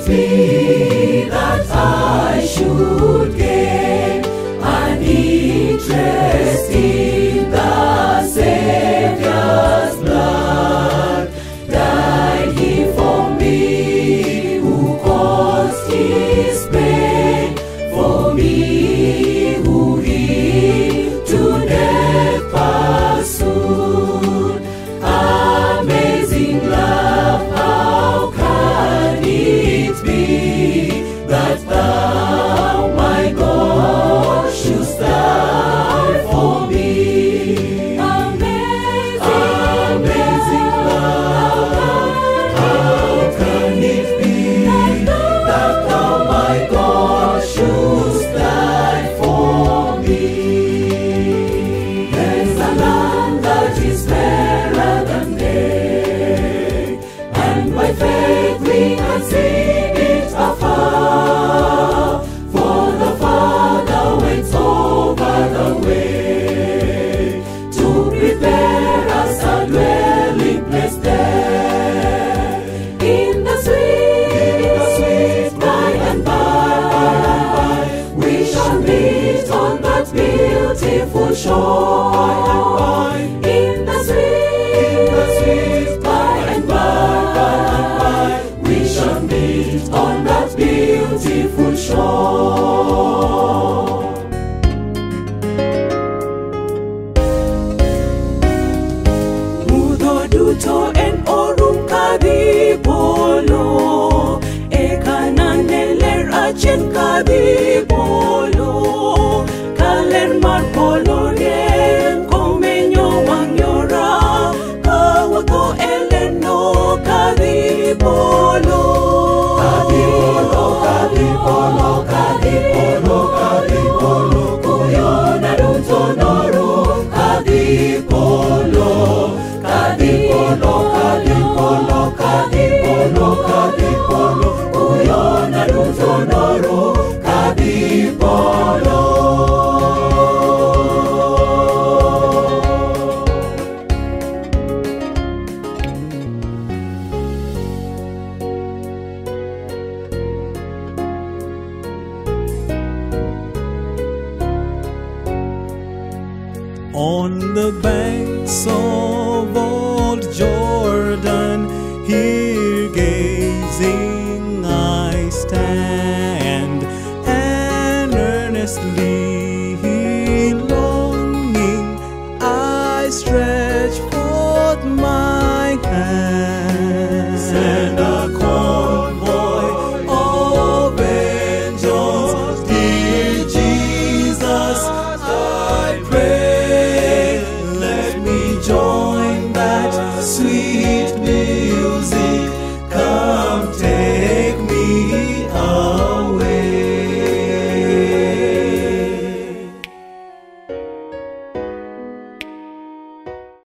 it be that I should gain an interest in the Savior's blood? Died he for me, who caused his pain, for me who he to death pursued. Amazing love, how can it be that thou, my God, shouldst die for me? Amazing love, how can it be that thou, my God, shouldst die for me? There's a land that is fairer than day, and by faith we can see it afar. For the Father went over the way to prepare us a dwelling place there. In the sweet by and by, we shall meet on that beautiful shore. In the sweet by and by, we shall meet on that beautiful shore. Mudho duto en orum kadhi polo, ekanane ler achiel kadhi polo. Kaler mar polo rien komenyo wang yora, kawuotho eleno kadhi polo. Kadhi polo, kadhi polo, kadhi polo, kadhi polo, kuyo na duto noru kadhi polo. Kadhi polo, kadhi polo, kadhi polo, kadhi polo, kuyo na duto noru kadhi polo. On the banks of old Jordan, he